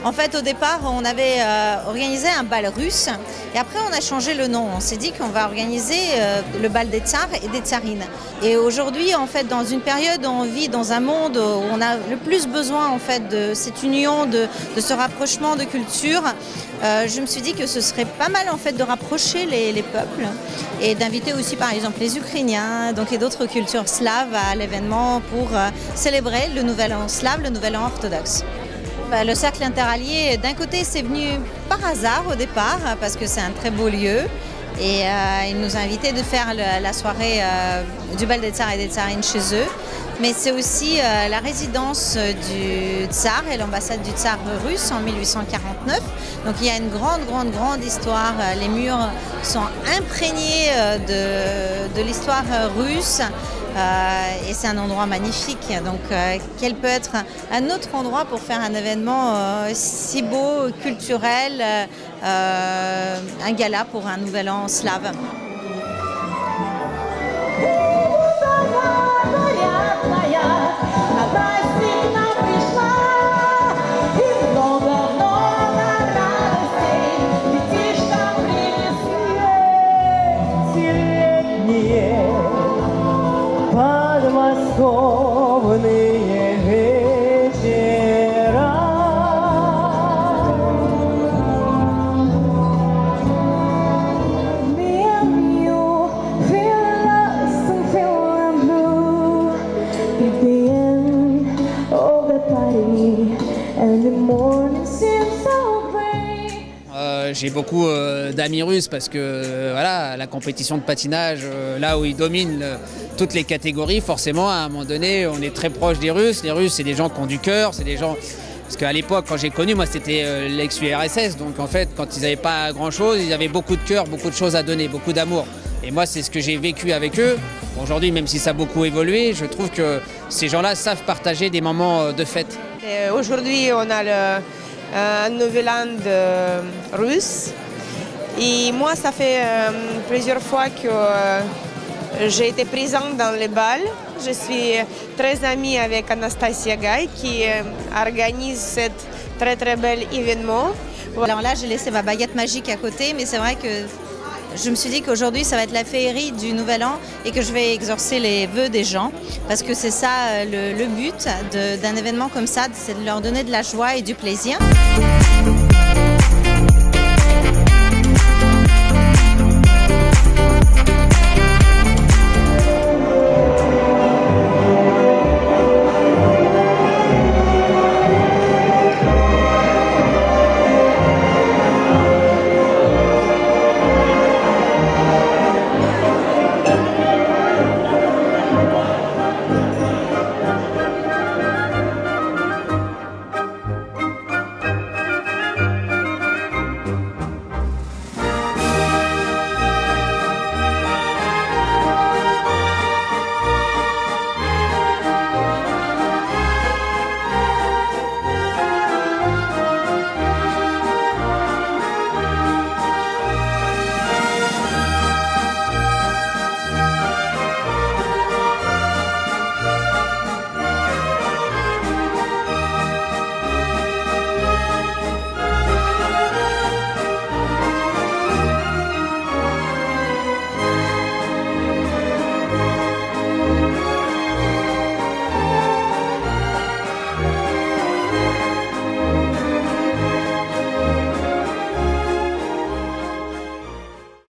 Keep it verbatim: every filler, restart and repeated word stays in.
En fait, au départ, on avait euh, organisé un bal russe et après on a changé le nom. On s'est dit qu'on va organiser euh, le bal des tsars et des tsarines. Et aujourd'hui, en fait, dans une période où on vit dans un monde où on a le plus besoin en fait de cette union, de, de ce rapprochement de culture, euh, je me suis dit que ce serait pas mal en fait de rapprocher les, les peuples et d'inviter aussi par exemple les Ukrainiens donc, et d'autres cultures slaves à l'événement pour euh, célébrer le Nouvel An slave, le Nouvel An orthodoxe. Le cercle interallié, d'un côté, c'est venu par hasard au départ, parce que c'est un très beau lieu. Et euh, ils nous ont invités de faire le, la soirée euh, du bal des tsars et des tsarines chez eux. Mais c'est aussi euh, la résidence du tsar et l'ambassade du tsar russe en mille huit cent quarante-neuf. Donc il y a une grande, grande, grande histoire. Les murs sont imprégnés de, de l'histoire russe. Euh, et c'est un endroit magnifique. Donc, euh, quel peut être un autre endroit pour faire un événement euh, si beau, culturel, euh, un gala pour un nouvel an slave. Euh, J'ai beaucoup euh, d'amis russes parce que euh, voilà, la compétition de patinage, euh, là où ils dominent le, toutes les catégories, forcément à un moment donné on est très proche des Russes. Les Russes c'est des gens qui ont du cœur, c'est des gens... Parce qu'à l'époque quand j'ai connu, moi c'était euh, l'ex-U R S S, donc en fait quand ils n'avaient pas grand chose, ils avaient beaucoup de cœur, beaucoup de choses à donner, beaucoup d'amour. Et moi c'est ce que j'ai vécu avec eux. Aujourd'hui même si ça a beaucoup évolué, je trouve que ces gens-là savent partager des moments de fête. Aujourd'hui on a le... un nouvel an de russe. Et moi, ça fait euh, plusieurs fois que euh, j'ai été présente dans les balles. Je suis très amie avec Anastasia Gay qui euh, organise cet très très bel événement. Alors là, j'ai laissé ma baguette magique à côté, mais c'est vrai que je me suis dit qu'aujourd'hui, ça va être la féerie du Nouvel An et que je vais exaucer les vœux des gens. Parce que c'est ça le, le but d'un événement comme ça, c'est de leur donner de la joie et du plaisir.